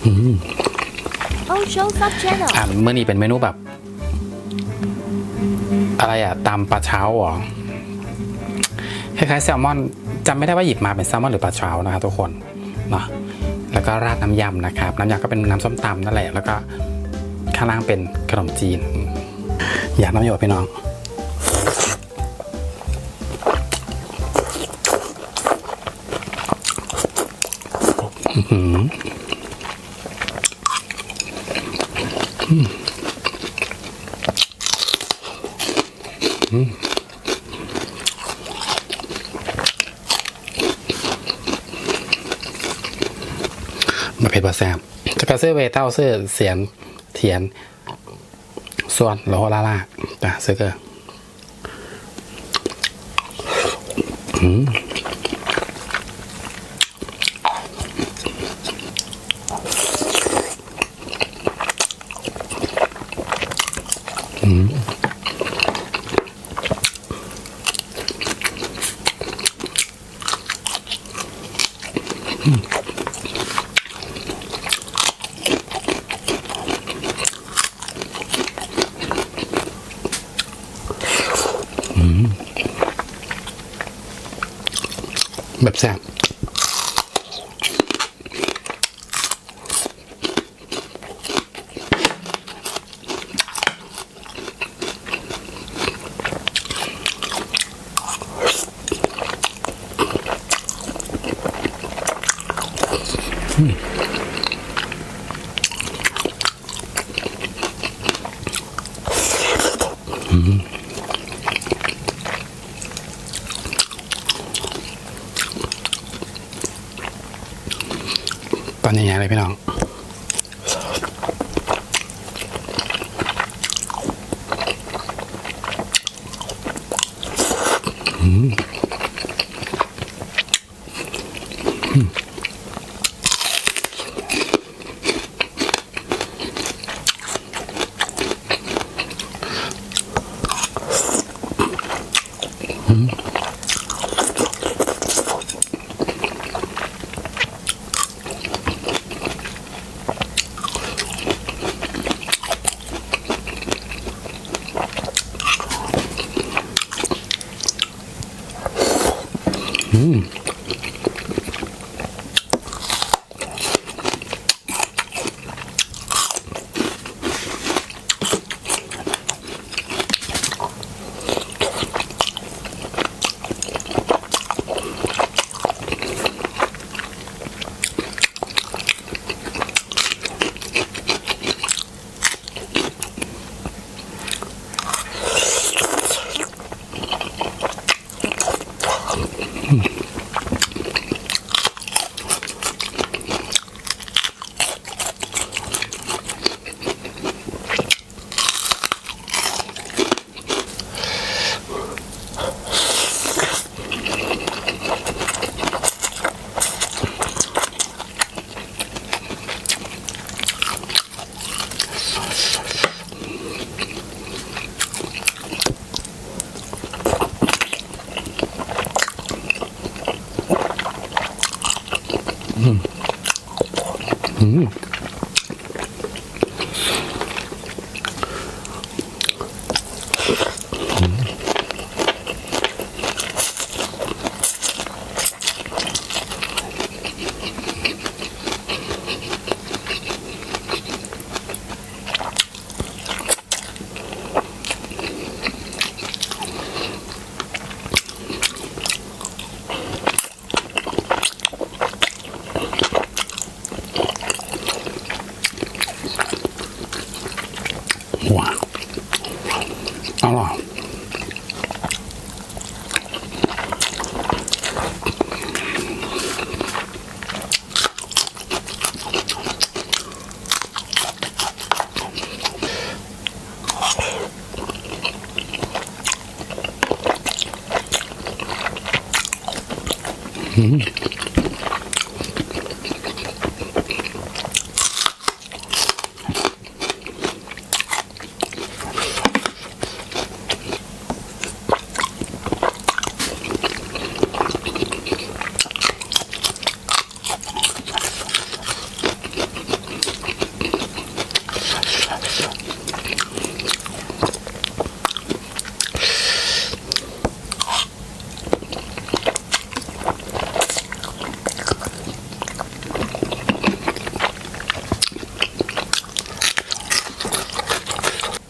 เมื่อนี้เป็นเมนูแบบอะไรอะตำปลาเช้าหรอคล้ายๆแซลมอนจำไม่ได้ว่าหยิบมาเป็นแซลมอนหรือปลาเช้านะครับทุกคนเนาะแล้วก็ราดน้ำยำนะครับน้ำยำก็เป็นน้ำส้มตำนั่นแหละแล้วก็ข้างล่างเป็นขนมจีนอยากน้ำหยดพี่น้องมาเผ็ดบะแซมจะกระเสื้อเวเต้าเสื้อเสียนเถียนส่วนโลลาล่าจ้ะซื้อเกอแบบแซ่บตอนใหญ่ๆเลยพี่น้อง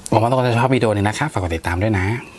หวังว่าทุกคนจะชอบวิดีโอนี้นะคะฝากกดติดตามด้วยนะ